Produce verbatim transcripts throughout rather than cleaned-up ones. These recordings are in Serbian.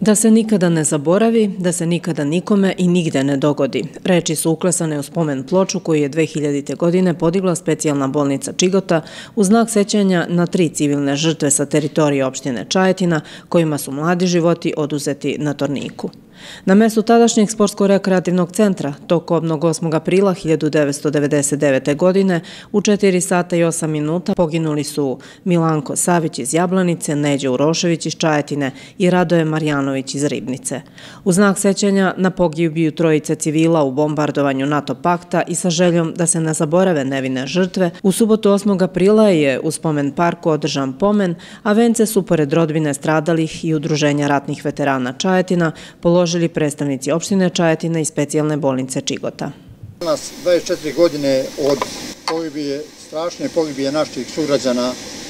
Da se nikada ne zaboravi, da se nikada nikome i nigde ne dogodi. Reči su uklesane u spomen ploču koju je dve hiljadite. godine podigla specijalna bolnica Čigota u znak sećanja na tri civilne žrtve sa teritorije opštine Čajetina kojima su mladi životi oduzeti na Torniku. Na mestu tadašnjeg sportsko-rekreativnog centra, tokom osmog aprila hiljadu devetsto devedeset devete. godine, u četiri sata i osam minuta poginuli su Milanko Savić iz Jablanice, Neđo Urošević iz Čajetine i Radoje Marjanović iz Ribnice. U znak sećanja na pogibiju trojice civila u bombardovanju NATO pakta i sa željom da se ne zaborave nevine žrtve, u subotu osmog aprila je u spomen parku održan pomen, a vence su pored rodbine stradalih i udruženja ratnih veterana Čajetina položili predstavnici opštine Čajetina i specijalne bolnice Čigota. Danas, dvadeset četiri godine od pogibije, strašne pogibije naših sugrađana,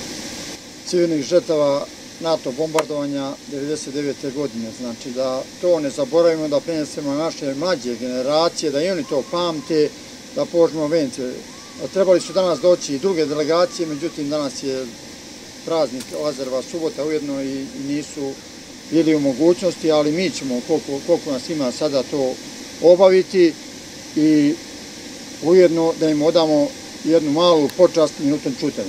civilnih žrtava NATO bombardovanja devedeset devete. godine. Znači da to ne zaboravimo, da prenesemo naše mlađe generacije, da i oni to pamte, da položimo vence. Trebali su danas doći i druge delegacije, međutim danas je praznik Lazareva subota ujedno i nisu bili u mogućnosti, ali mi ćemo, koliko, koliko nas ima sada, to obaviti i ujedno da im odamo jednu malu počast minutom ćutanja.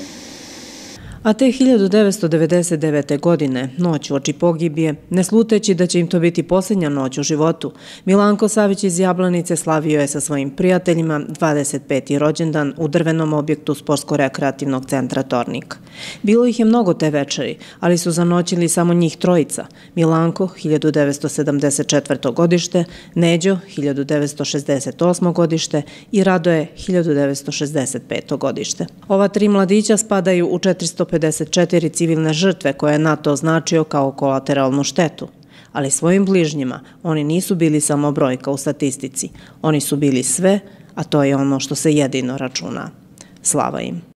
A te hiljadu devetsto devedeset devete. godine, noć uoči pogibije, ne sluteći da će im to biti posljednja noć u životu, Milanko Savić iz Jablanice slavio je sa svojim prijateljima dvadeset peti rođendan u drvenom objektu sportsko-rekreativnog centra Tornik. Bilo ih je mnogo te večeri, ali su zanoćili samo njih trojica: Milanko, hiljadu devetsto sedamdeset četvrto. godište, Neđo, hiljadu devetsto šezdeset osmo. godište i Radoje, hiljadu devetsto šezdeset peto. godište. Ova tri mladića spadaju u četiristo pedeset četiri civilne žrtve koje je NATO označio kao kolateralnu štetu. Ali svojim bližnjima oni nisu bili samo brojka u statistici. Oni su bili sve, a to je ono što se jedino računa. Slava im.